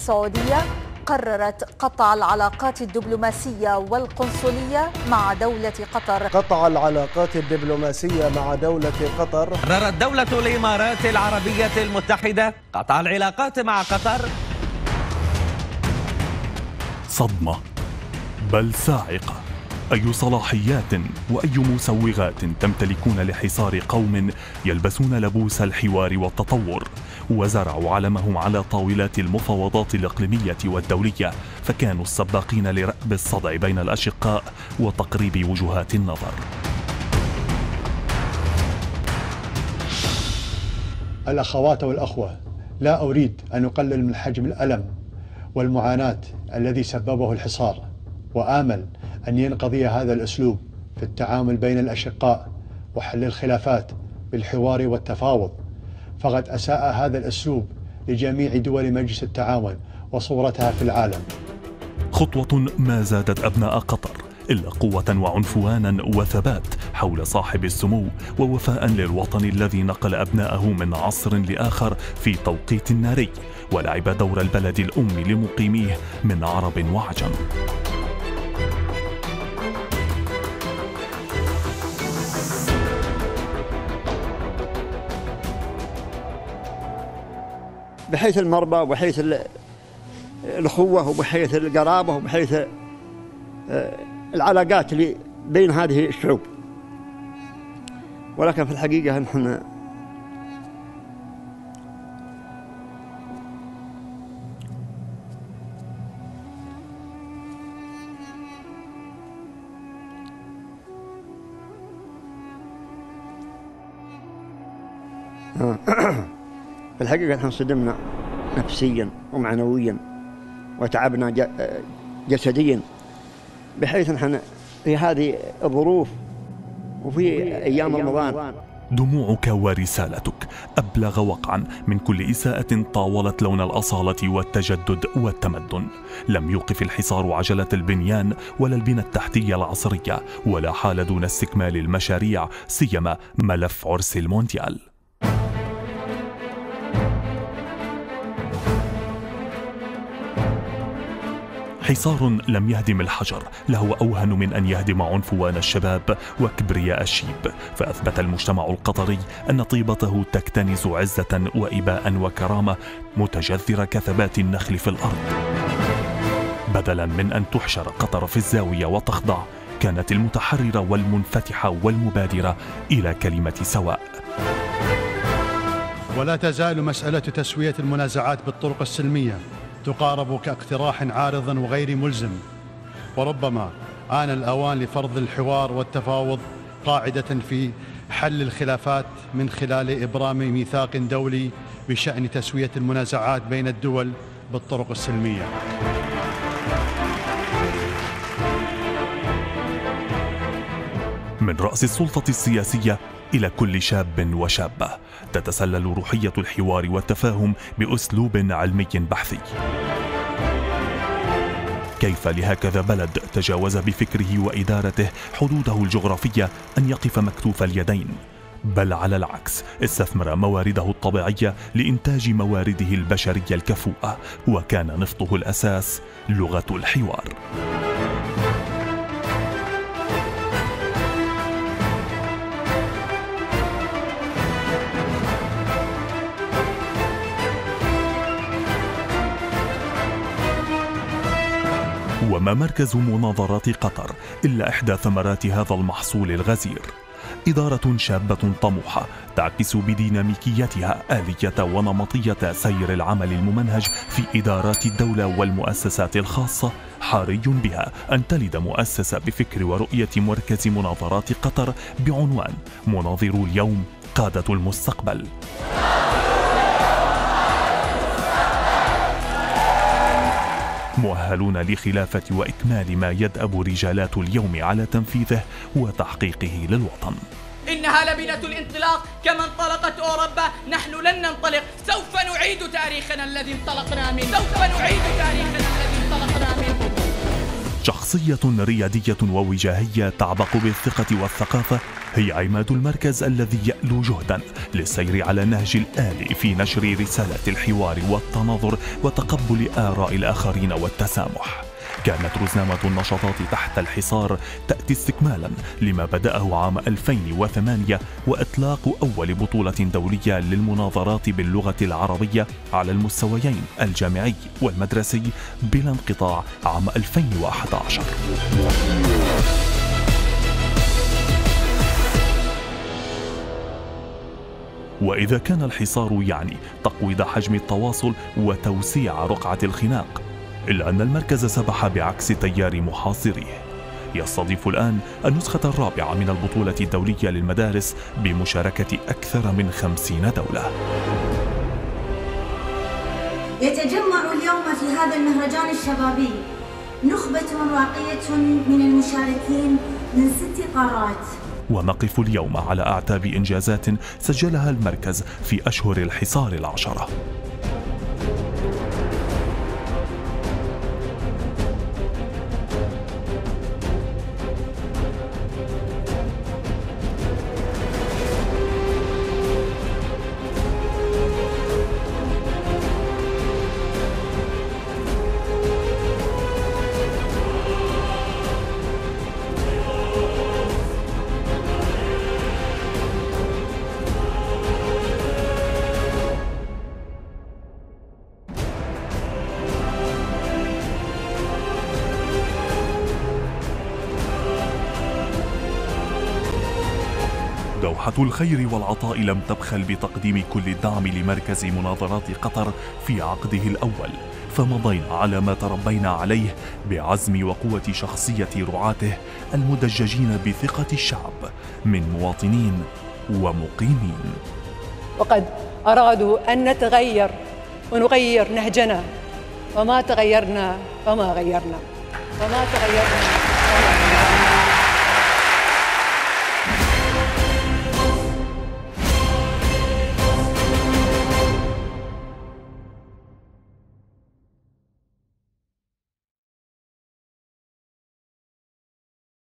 السعودية قررت قطع العلاقات الدبلوماسية والقنصلية مع دولة قطر. قطع العلاقات الدبلوماسية مع دولة قطر. قررت دولة الإمارات العربية المتحدة قطع العلاقات مع قطر. صدمة بل صاعقة. أي صلاحيات وأي مسوغات تمتلكون لحصار قوم يلبسون لبوس الحوار والتطور وزرعوا علمهم على طاولات المفاوضات الإقليمية والدولية، فكانوا السباقين لرأب الصدع بين الأشقاء وتقريب وجهات النظر. الأخوات والأخوة، لا أريد أن أقلل من حجم الألم والمعاناة الذي سببه الحصار، وآمل أن ينقضي هذا الأسلوب في التعامل بين الأشقاء وحل الخلافات بالحوار والتفاوض، فقد أساء هذا الأسلوب لجميع دول مجلس التعاون وصورتها في العالم. خطوة ما زادت أبناء قطر إلا قوة وعنفوانا وثبات حول صاحب السمو ووفاء للوطن الذي نقل أبناءه من عصر لآخر في توقيت ناري، ولعب دور البلد الأم لمقيميه من عرب وعجم. بحيث المربى وبحيث الأخوة وبحيث القرابة وبحيث العلاقات اللي بين هذه الشعوب، ولكن في الحقيقة نحن في الحقيقة نحن صدمنا نفسيا ومعنويا وتعبنا جسديا، بحيث نحن في هذه الظروف وفي أيام رمضان. دموعك ورسالتك أبلغ وقعا من كل إساءة طاولت لون الأصالة والتجدد والتمدن. لم يوقف الحصار عجلة البنيان ولا البنى التحتية العصرية، ولا حال دون استكمال المشاريع، سيما ملف عرس المونديال. حصار لم يهدم الحجر، لهو أوهن من أن يهدم عنفوان الشباب وكبرياء الشيب، فأثبت المجتمع القطري أن طيبته تكتنز عزة وإباء وكرامة متجذرة كثبات النخل في الأرض. بدلا من أن تحشر قطر في الزاوية وتخضع، كانت المتحررة والمنفتحة والمبادرة إلى كلمة سواء. ولا تزال مسألة تسوية المنازعات بالطرق السلمية تقارب كاقتراح عارض وغير ملزم، وربما آن الأوان لفرض الحوار والتفاوض قاعدة في حل الخلافات من خلال إبرام ميثاق دولي بشأن تسوية المنازعات بين الدول بالطرق السلمية. من رأس السلطة السياسية إلى كل شاب وشابة، تتسلل روحية الحوار والتفاهم بأسلوب علمي بحثي. كيف لهكذا بلد تجاوز بفكره وإدارته حدوده الجغرافية أن يقف مكتوف اليدين، بل على العكس استثمر موارده الطبيعية لإنتاج موارده البشرية الكفؤة، وكان نفطه الأساس لغة الحوار. وما مركز مناظرات قطر إلا إحدى ثمرات هذا المحصول الغزير، إدارة شابة طموحة تعكس بديناميكيتها آلية ونمطية سير العمل الممنهج في إدارات الدولة والمؤسسات الخاصة، حري بها أن تلد مؤسسة بفكر ورؤية مركز مناظرات قطر بعنوان مناظرو اليوم قادة المستقبل. مؤهلون لخلافة وإكمال ما يدأب رجالات اليوم على تنفيذه وتحقيقه للوطن. إنها لبنة الانطلاق، كما انطلقت أوروبا نحن لن ننطلق. سوف نعيد تاريخنا الذي انطلقنا منه. شخصية ريادية ووجاهية تعبق بالثقة والثقافة، هي عماد المركز الذي يألو جهدا للسير على نهج الآلي في نشر رسالة الحوار والتناظر وتقبل آراء الآخرين والتسامح. كانت رزنامة النشاطات تحت الحصار تأتي استكمالا لما بدأه عام 2008 وإطلاق أول بطولة دولية للمناظرات باللغة العربية على المستويين الجامعي والمدرسي بلا انقطاع عام 2011. وإذا كان الحصار يعني تقويض حجم التواصل وتوسيع رقعة الخناق، إلا أن المركز سبح بعكس تيار محاصريه. يستضيف الآن النسخة الرابعة من البطولة الدولية للمدارس بمشاركة أكثر من 50 دولة. يتجمع اليوم في هذا المهرجان الشبابي نخبة راقية من المشاركين من 6 قارات. ونقف اليوم على أعتاب إنجازات سجلها المركز في أشهر الحصار 10. دوحة الخير والعطاء لم تبخل بتقديم كل الدعم لمركز مناظرات قطر في عقده الأول، فمضينا على ما تربينا عليه بعزم وقوة شخصية رعاته المدججين بثقة الشعب من مواطنين ومقيمين. وقد أرادوا أن نتغير ونغير نهجنا، وما تغيرنا وما غيرنا.